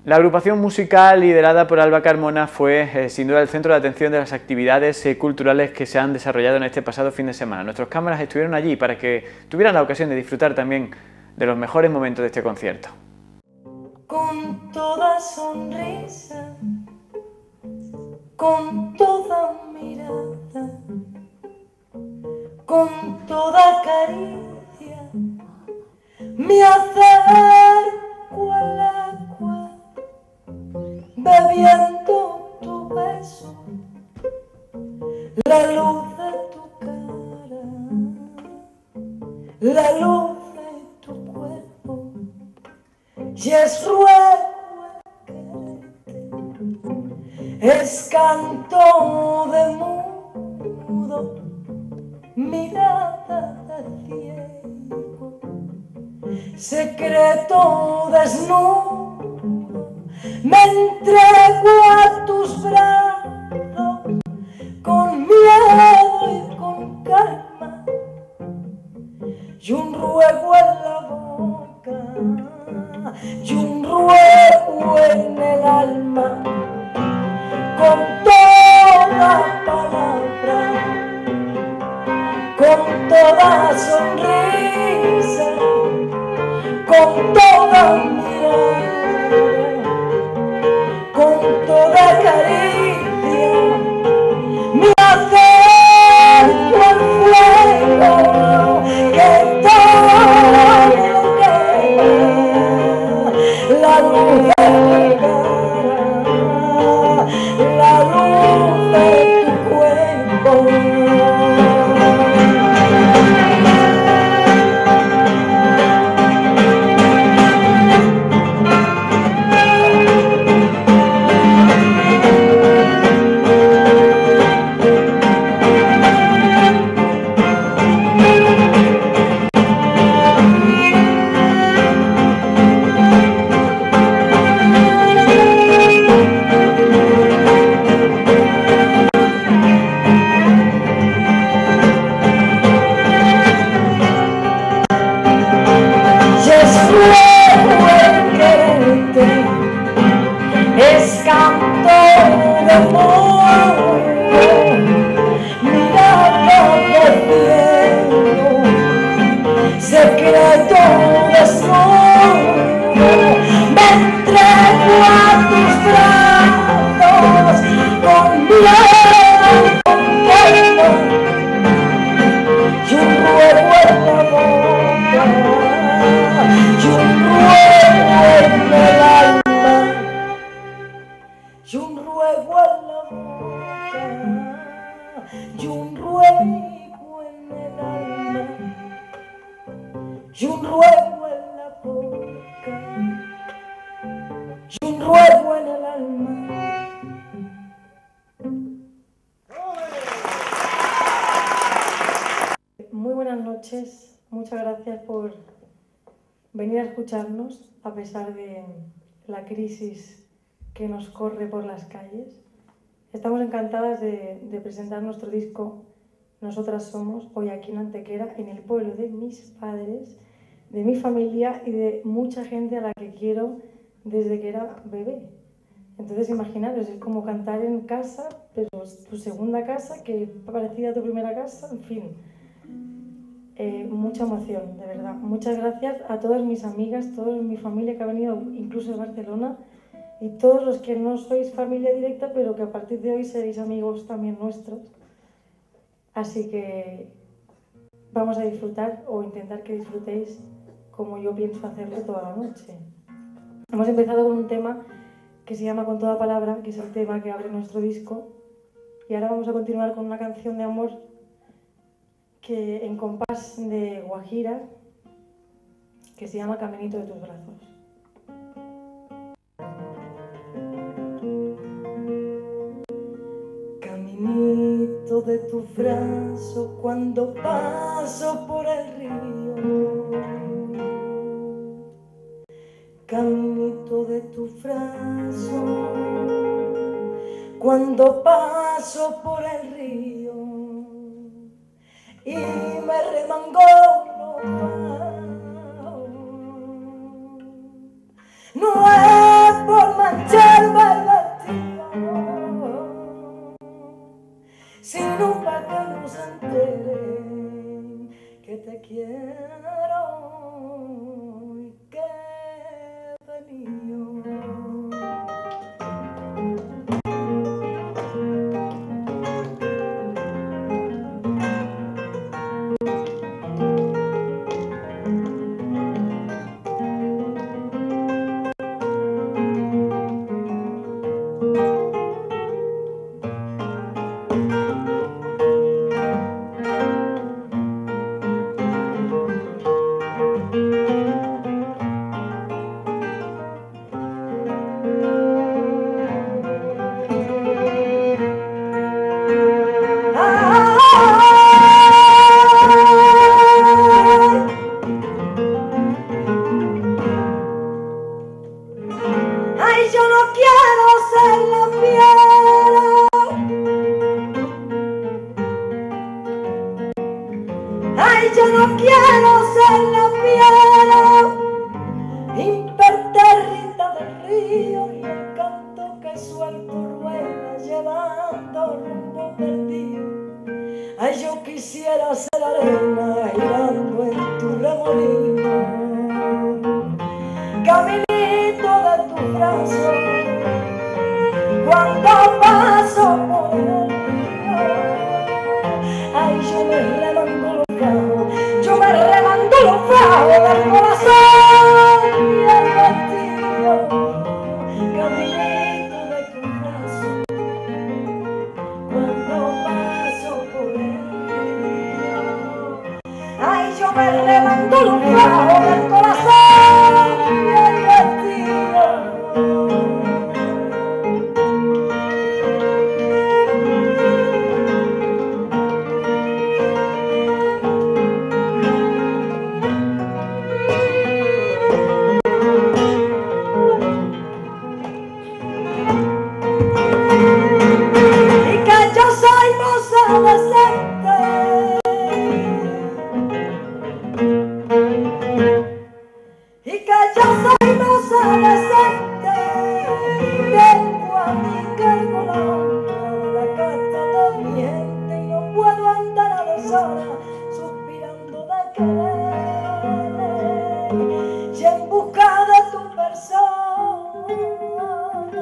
La agrupación musical liderada por Alba Carmona fue sin duda el centro de atención de las actividades culturales que se han desarrollado en este pasado fin de semana. Nuestras cámaras estuvieron allí para que tuvieran la ocasión de disfrutar también de los mejores momentos de este concierto. Con toda sonrisa, con toda mirada, con toda caricia, me acerco al agua, bebiendo tu beso, la luz de tu cara, la luz de tu cuerpo, y es ruego quererte, es canto de mudo, mirada de ciego, secreto desnudo, me entrego a tus brazos, con miedo y con calma, y un ruego en la boca, y un ruego en el alma, con toda palabra, con toda sonrisa, con toda mirada, con toda caricia, me acerco al fuego que todo quema, la luz de tu cara, la luz de tu cuerpo. Muchas gracias por venir a escucharnos a pesar de la crisis que nos corre por las calles. Estamos encantadas de presentar nuestro disco Nosotras Somos hoy aquí en Antequera, en el pueblo de mis padres, de mi familia y de mucha gente a la que quiero desde que era bebé. Entonces imaginaros, es como cantar en casa, pero tu segunda casa, que parecía tu primera casa, en fin. Mucha emoción, de verdad. Muchas gracias a todas mis amigas, toda mi familia que ha venido incluso de Barcelona y todos los que no sois familia directa, pero que a partir de hoy seréis amigos también nuestros. Así que vamos a disfrutar o intentar que disfrutéis como yo pienso hacerlo toda la noche. Hemos empezado con un tema que se llama Con toda palabra, que es el tema que abre nuestro disco, y ahora vamos a continuar con una canción de amor que en compás de Guajira, que se llama Caminito de tus brazos. Caminito de tu brazo cuando paso por el río, caminito de tu brazo cuando paso por el río y me remango, no es por más cariño, caminito de tus brazos, cuando paso por el río, ay, yo me remango los brazos, yo me remango los brazos del corazón y el vestido, caminito de tus brazos, cuando paso por el río, ay, yo me remango los brazos del corazón y el vestido. Y que yo soy moza decente, tengo a mi cargo la carta de mi gente y no puedo andar a deshora suspirando de querer y en busca de tu persona.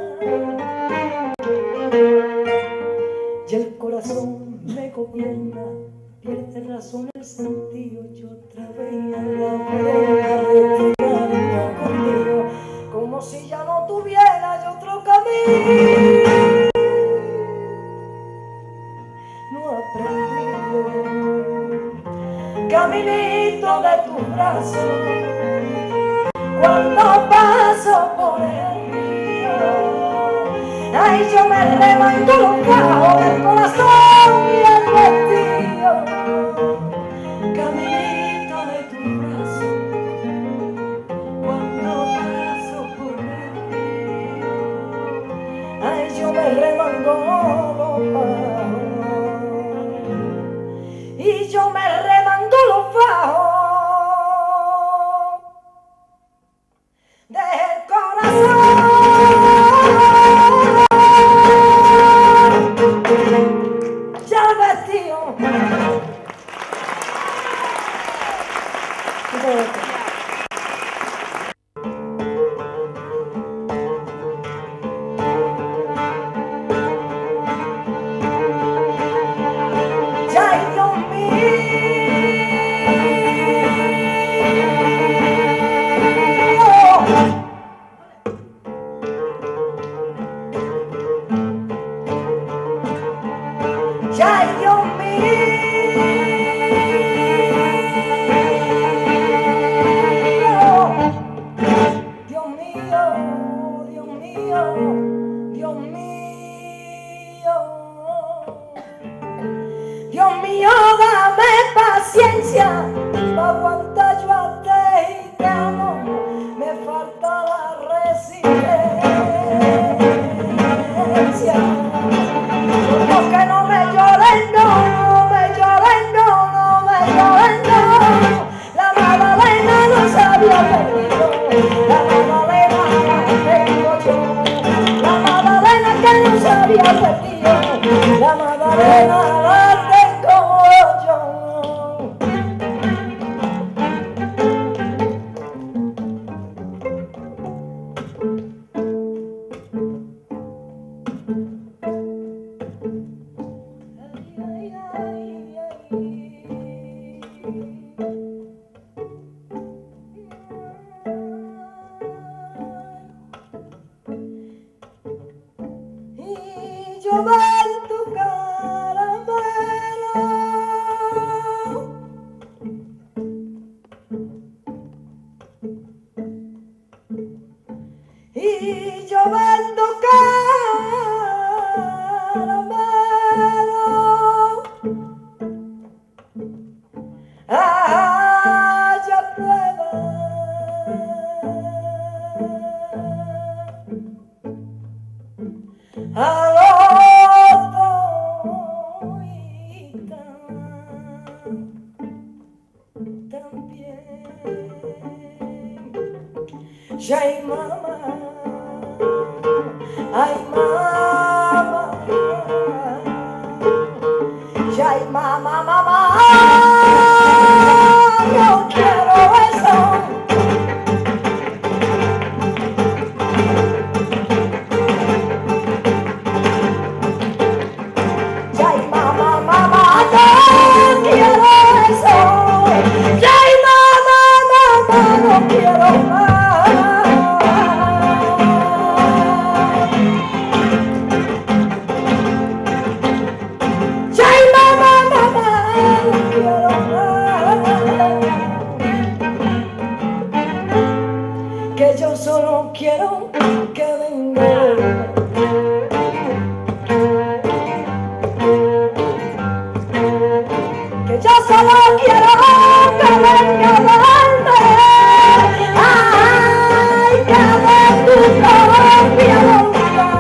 Y el corazón me gobierna, pierde razón el sentido, yo otra vez a la vereda contigo, como si ya no tuviera yo otro camino. No aprendido, caminito de tus brazos, cuando paso por el río, ay, yo me remango los bajos del corazón y el vestido, caminito de tus brazos, cuando paso por el río, ay, yo me remango los bajos y yo me remango los bajos del corazón. Dios mío, dame paciencia para aguantar yo a ti te amo, me falta la resistencia. Porque no me lloren, no me lloren, no me lloren, no. La Magdalena no se había perdido, la Magdalena la tengo yo. La Magdalena que no se había perdido, la Magdalena la tengo yo. Yo ver tu caramelo y yo vendo caramelo, ya prueba a ay mamá, ay mamá, ay mamá, mamá, yo quiero solo quiero más. Ay, mamá, mamá, quiero más. Que yo solo quiero que venga. Yo solo quiero que venga a darme, ay, que de tu propia voluntad,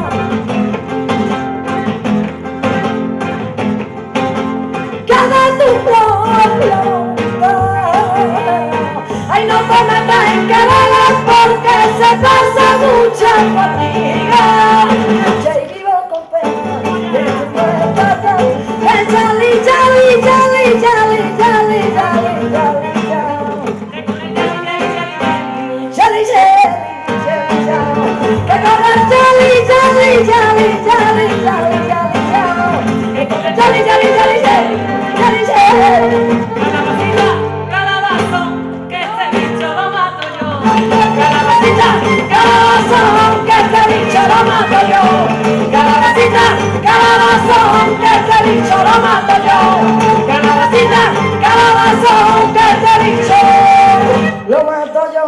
que de tu propia voluntad. Ay, no te metas en querer porque se pasa mucha fatiga. Ya vivo con pena de tu puerta, Jolly, jolly, jolly, jolly, jolly, jolly, jolly, jolly, jolly, jolly, que corra jolly, jolly, jolly, jolly, jolly, jolly, que corra jolly, jolly, jolly, jolly, jolly. Calabazón, que este bicho lo mato yo. Calabacita, calabazón, que este bicho lo mato yo. Calabacita, calabazón, que este bicho lo mato yo. Calabacita, calabazón, que este bicho lo mato yo.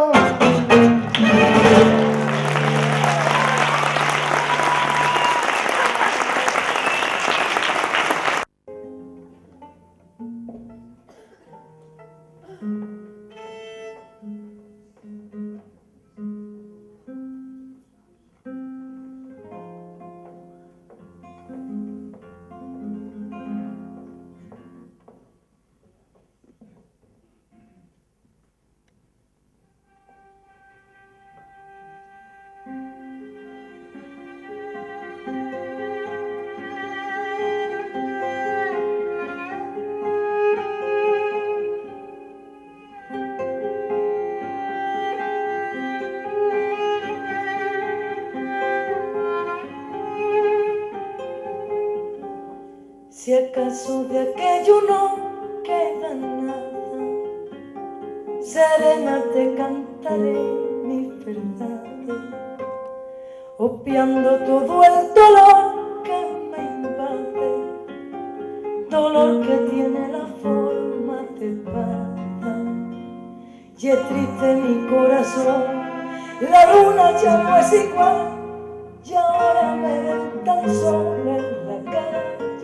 Si acaso de aquello no queda nada, serena te cantaré mis verdades, obviando todo el dolor que me invade, dolor que tiene la forma de espada. Y es triste mi corazón, la luna ya no es igual, y ahora me ven tan sola en la calle.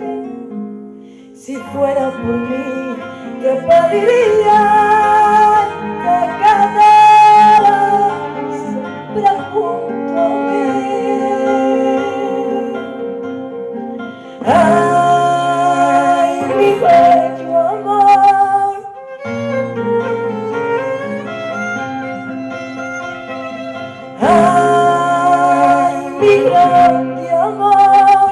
Si fuera por mí, te pediría que quedaras siempre junto a mí. Ay, mi bello amor, ay, mi grande amor.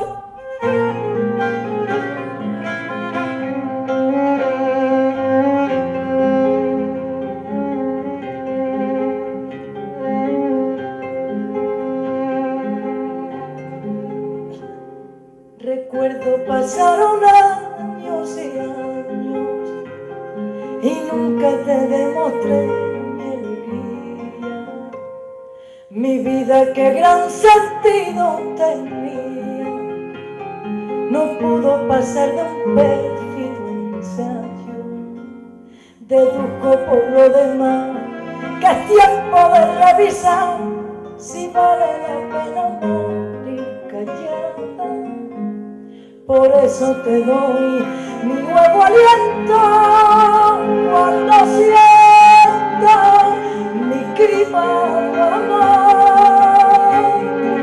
Recuerdo pasaron años y años y nunca te demostré mi alegría. Mi vida, qué gran sentido tenía, no pudo pasar de un pérfido ensayo. Deduzco por lo demás que es tiempo de revisar si vale la pena morir callada. Por eso te doy mi nuevo aliento cuando siento mi cribado amor.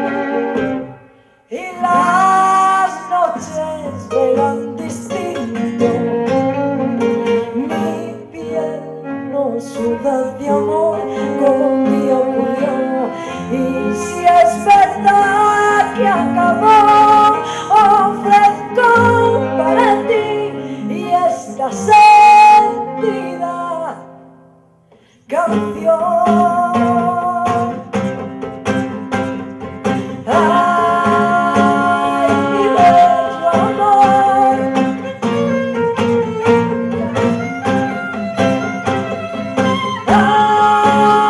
Y las noches verán distinto, mi piel no suda de amor como un día ocurrió. Y si es verdad que acabó, ofrezco para ti y esta sentida canción. Ay, mi bello amor, ay,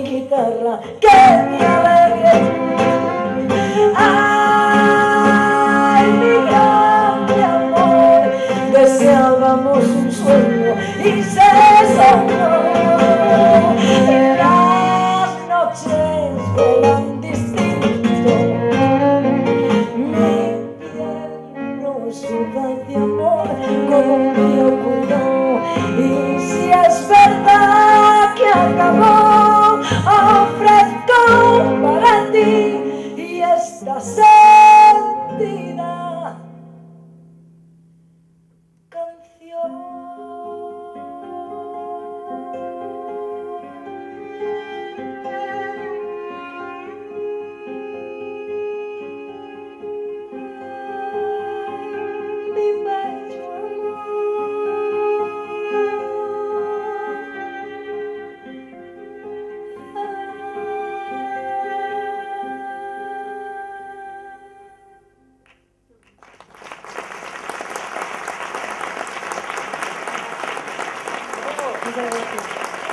guitarra que me alegre. Ay, mi grande amor, deseábamos un sueño y se soñó. Las noches vuelan distinto, mi piel no suda de amor como me ocurrió. Y si es verdad que acabó, ofrezco para ti y esta sentida canción. Mi bello Muchas gracias.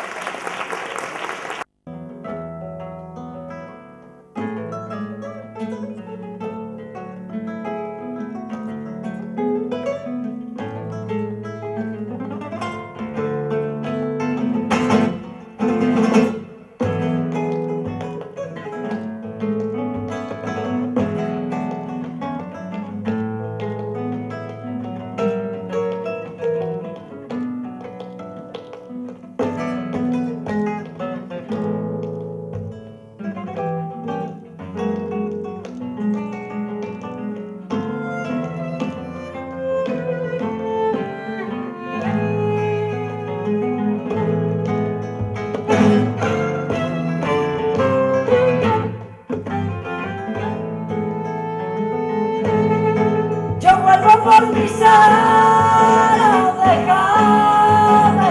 Por mi sala, déjame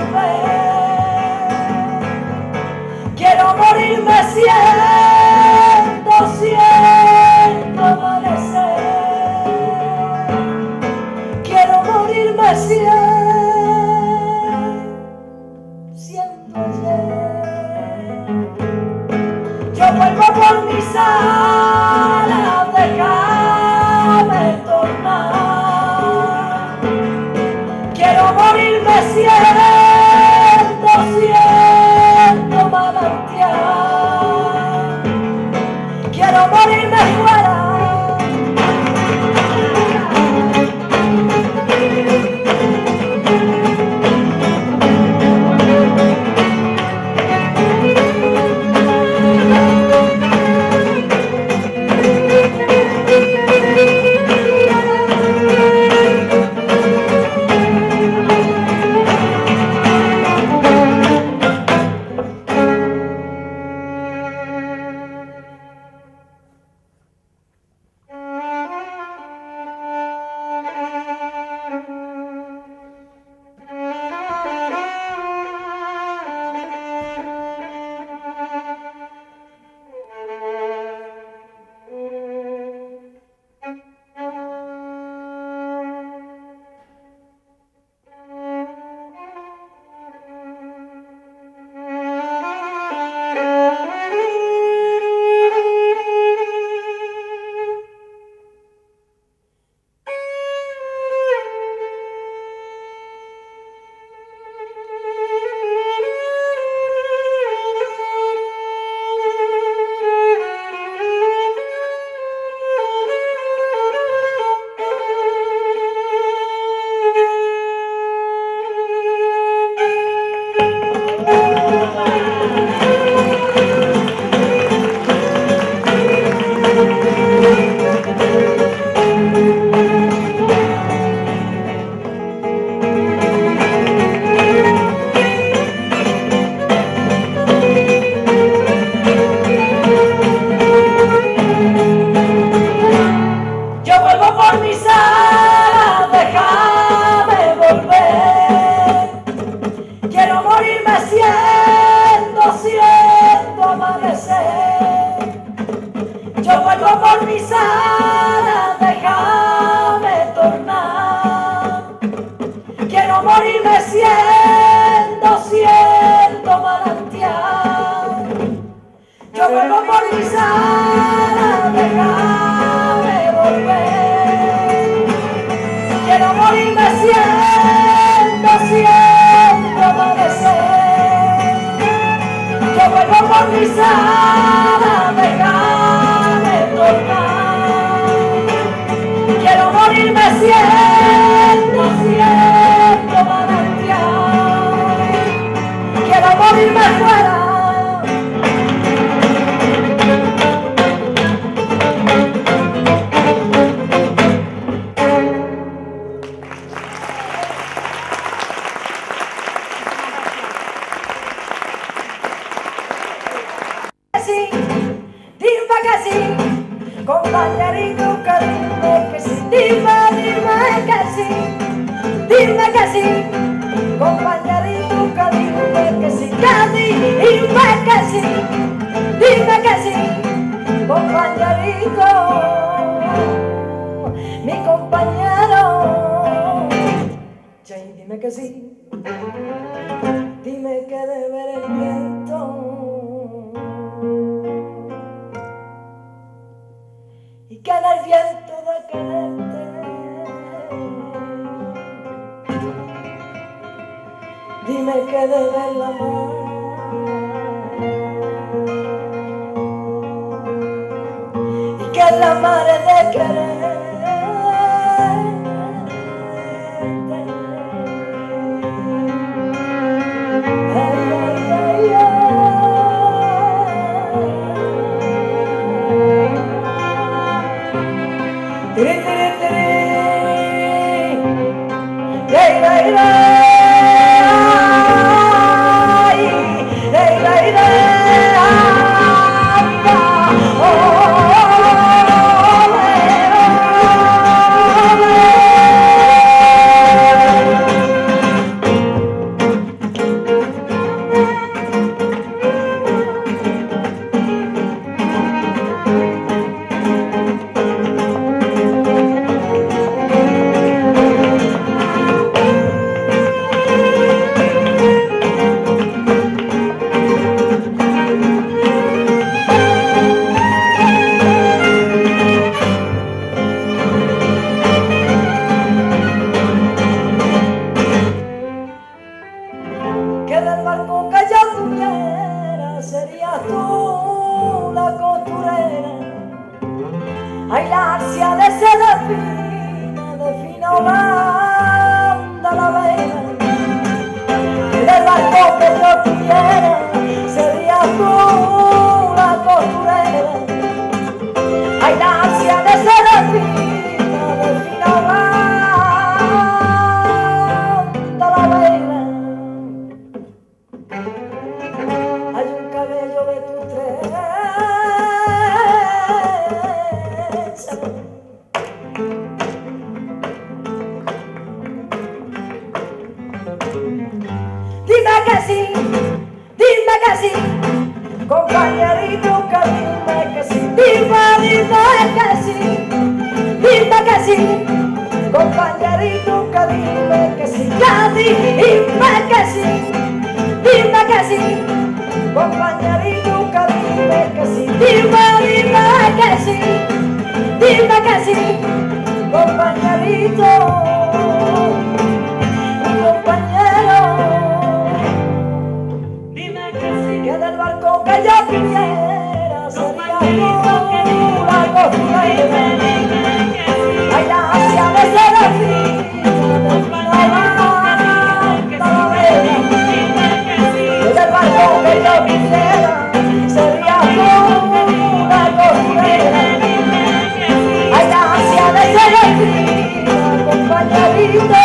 volver. Quiero morirme siendo amanecer. Quiero morirme siendo ayer. Yo vuelvo por mi sala, déjame tornar. Quiero morirme siendo manantial. Quiero morirme fuera. morirme siendo manantial. vuelvo por mi sala, déjame volver. Quiero morirme siendo amanecer. Yo vuelvo por mi sala, déjame tornar. Quiero morirme siendo manantial. Quiero morirme fuera. Dime que sí, compañerito, que dime que sí. Dime que sí, dime que sí, compañerito, que dime que sí. Dime que sí, dime que sí, compañerito, mi compañero. Jay, dime que sí, dime que de ver el viento y que en el viento de quererte dime que de ver la mar y que en la mar de quererte. Ay, ay, ay, ay. Tiri, tiri, tiri. Lay, lay, lay. Lay, lay, lay. Oh, que del barco que yo tuviera serías tú la costurera. Ay, la ansia de seda fina Holanda la vela. Que del barco que yo tuviera serías tú la costurera. Ay, la ansia de seda fina Holanda la vela. Hay un cabello de tu trenza. Dime que sí, compañerito, que dime que sí. Dime que sí, compañerito, que dime que sí. Dime que sí, compañerito, que dime que sí. Dime que sí, compañerito, mi compañero. Dime que sí, Que del barco que yo quiera sería tú la costurera. Ay, la ansia de ser así, que del barco que yo quisiera sería tú la costurera. Ay, la ansia de ser así, compañerito.